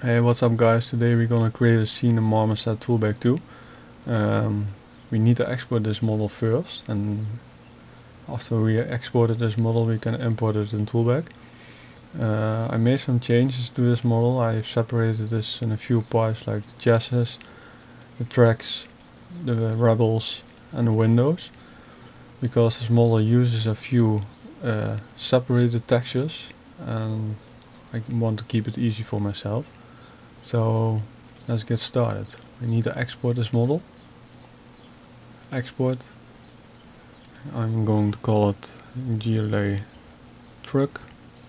Hey, what's up guys? Today we're gonna create a scene in Marmoset Toolbag 2. We need to export this model first, and after we exported this model we can import it in Toolbag. I made some changes to this model. I separated this in a few parts, like the chassis, the tracks, the rebels and the windows, because this model uses a few separated textures and I want to keep it easy for myself. So let's get started. We need to export this model. Export. I'm going to call it GLA truck.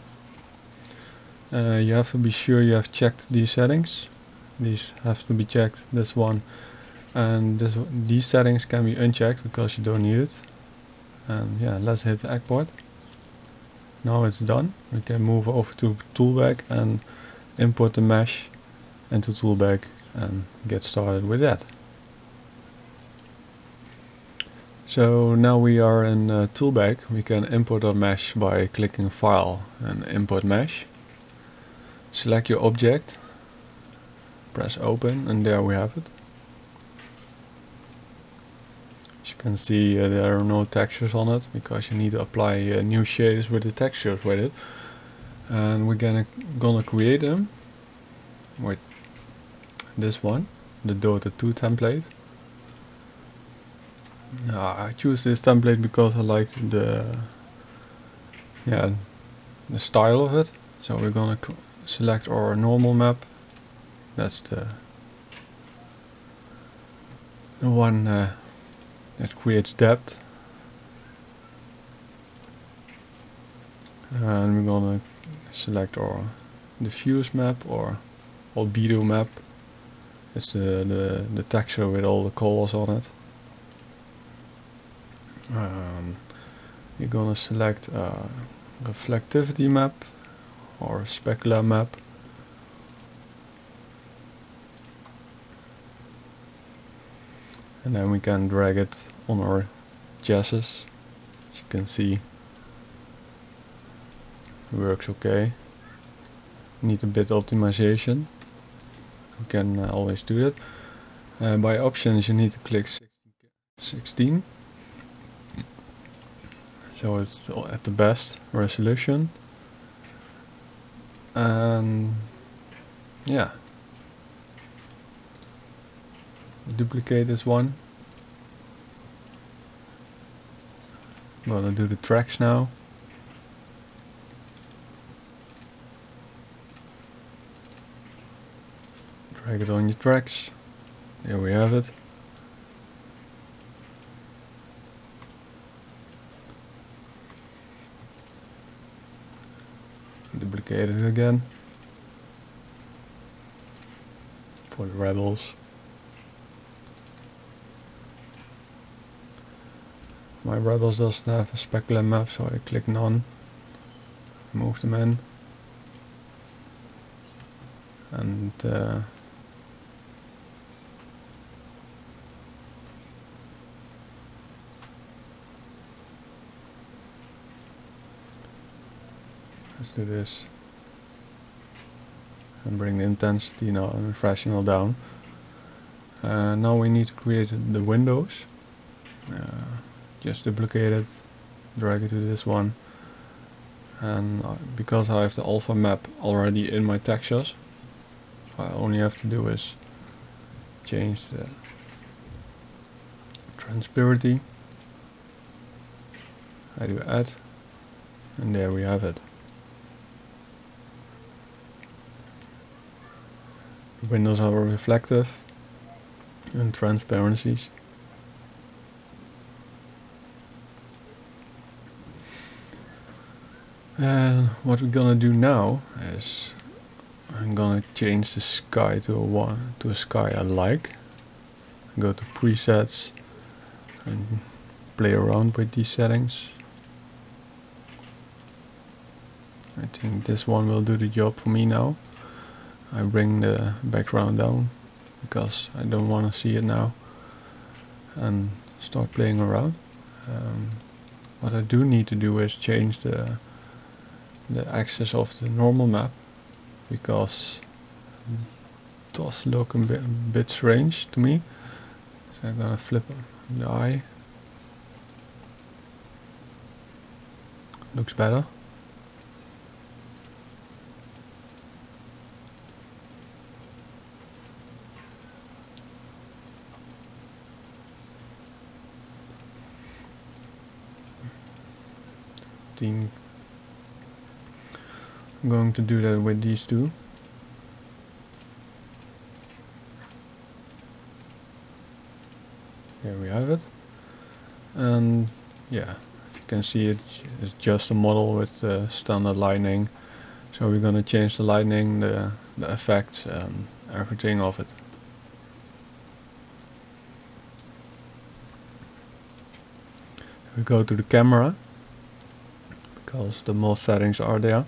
You have to be sure you have checked these settings. These have to be checked, this one. And these settings can be unchecked because you don't need it. And yeah, let's hit export. Now it's done. We can move over to Toolbag and import the mesh into Toolbag and get started with that. So now we are in Toolbag. We can import our mesh by clicking File and Import Mesh. Select your object, press Open, and there we have it. As you can see, there are no textures on it because you need to apply new shaders with the textures with it. And we're gonna create them with this one, the Dota 2 template. I choose this template because I like the style of it. So we're gonna select our normal map. That's the one that creates depth. And we're gonna select our diffuse map or albedo map. It's the texture with all the colors on it. You're gonna select reflectivity map or specular map. And then we can drag it on our chassis. As you can see, it works okay. Need a bit optimization. You can always do that. By options you need to click 16. So it's at the best resolution. And yeah, duplicate this one. I'm gonna do the tracks now. Drag it on your tracks. There we have it. Duplicate it again for the rebels. My rebels doesn't have a specular map, so I click none, move them in, and let's do this and bring the intensity now and refreshing all down. Now we need to create the windows. Just duplicate it, drag it to this one, and because I have the alpha map already in my textures, what I only have to do is change the transparency. I do add, and there we have it. The windows are reflective and transparencies. And what we're gonna do now is I'm gonna change the sky to a sky I like. Go to presets and play around with these settings. I think this one will do the job for me now. I bring the background down because I don't want to see it now, and start playing around. What I do need to do is change the axis of the normal map, because does look a bit strange to me. So I'm gonna flip the eye. Looks better. I'm going to do that with these two. Here we have it. And yeah, if you can see it's just a model with standard lighting. So we're gonna change the lighting, the effects and everything of it. We go to the camera, because the most settings are there.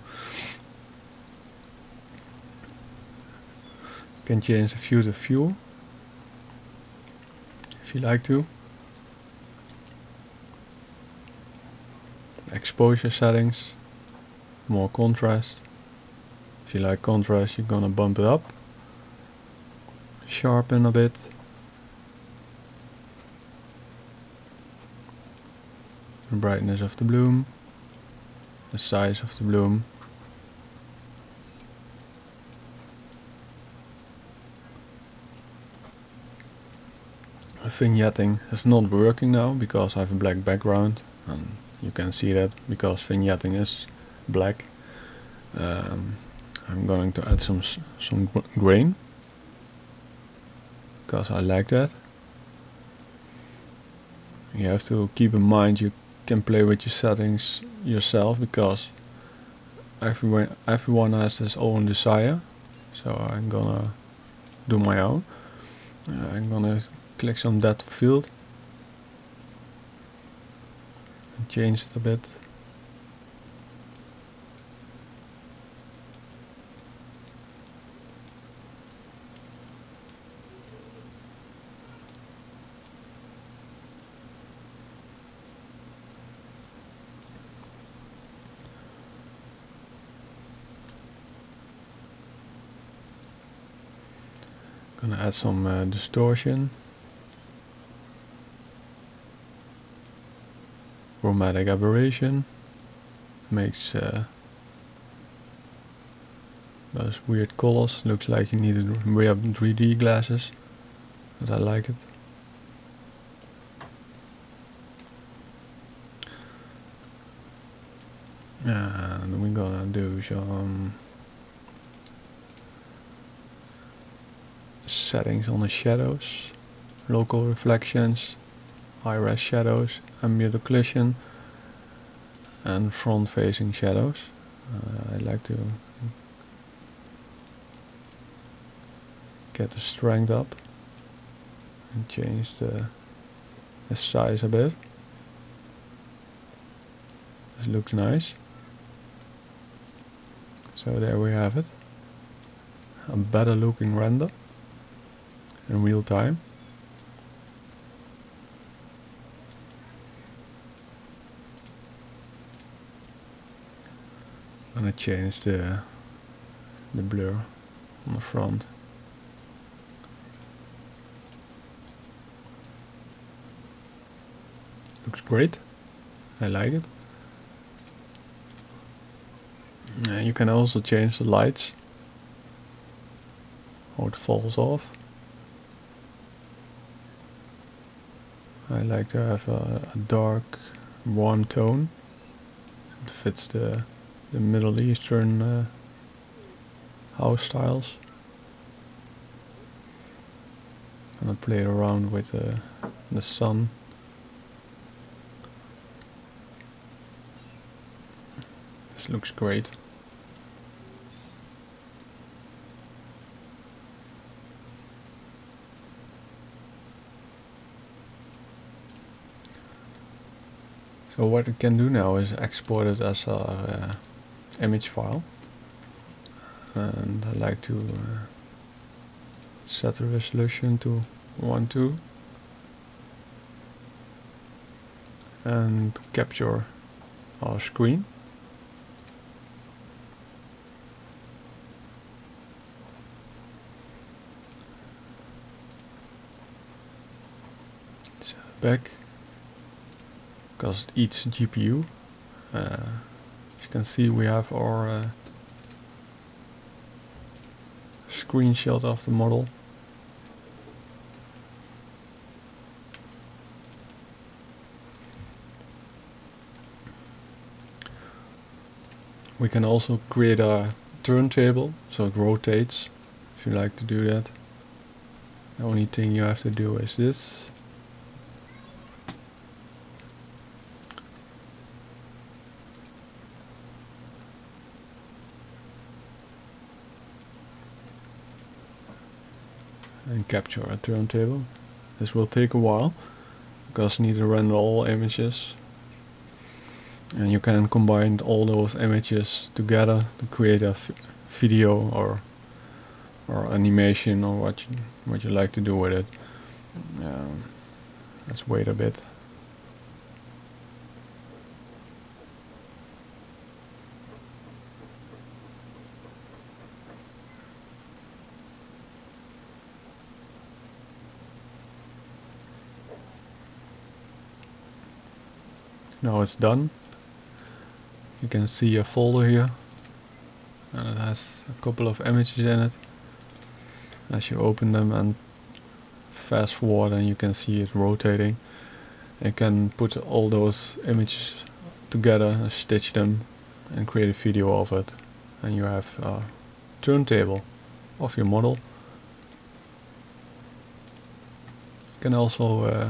You can change the view to view, if you like to. Exposure settings, more contrast. If you like contrast, you're gonna bump it up. Sharpen a bit. The brightness of the bloom. The size of the bloom. The vignetting is not working now because I have a black background, and you can see that because vignetting is black. I'm going to add some grain because I like that. You have to keep in mind you can play with your settings yourself, because everyone has his own desire. So I'm gonna do my own. I'm gonna click some depth of field and change it a bit. Gonna add some distortion. Chromatic aberration. Makes those weird colors. Looks like you need to wear 3D glasses, but I like it. And we're gonna do some settings on the shadows, local reflections, high-res shadows, ambient occlusion, and front-facing shadows. I like to get the strength up and change the size a bit. This looks nice. So there we have it. A better looking render in real time. I'm gonna change the blur on the front. Looks great. I like it. You can also change the lights, how it falls off. I like to have a dark, warm tone. It fits the Middle Eastern house styles. I'm gonna play around with the sun. This looks great. So what it can do now is export it as a image file, and I like to set the resolution to 1:2 and capture our screen. spec because it eats GPU. As you can see, we have our screenshot of the model. We can also create a turntable so it rotates if you like to do that. The only thing you have to do is this. And capture a turntable. This will take a while because you need to render all images. And you can combine all those images together to create a video or animation or what you like to do with it. Let's wait a bit. Now it's done. You can see a folder here and it has a couple of images in it. As you open them and fast forward, and you can see it rotating. You can put all those images together, stitch them and create a video of it, and you have a turntable of your model. You can also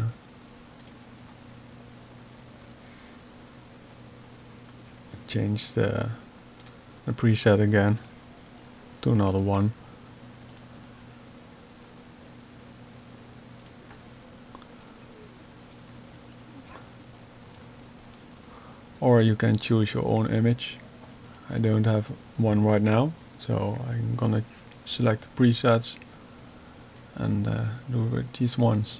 change the preset again to another one. Or you can choose your own image. I don't have one right now, so I'm gonna select the presets and do it with these ones.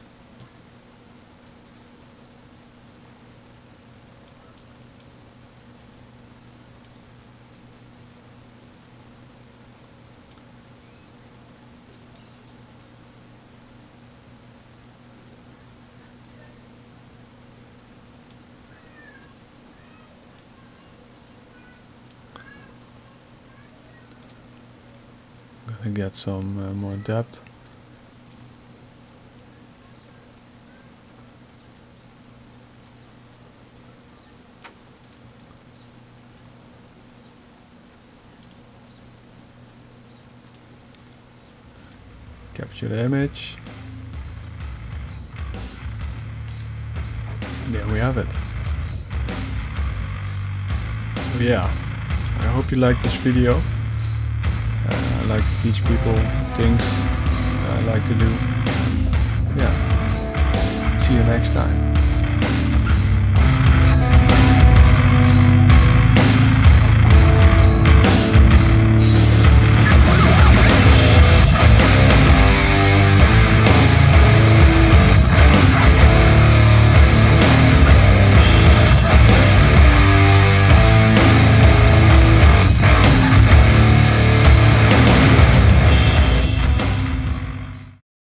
Gonna get some more depth. Capture the image. And there we have it. So yeah, I hope you liked this video. I like to teach people things I like to do. Yeah. See you next time.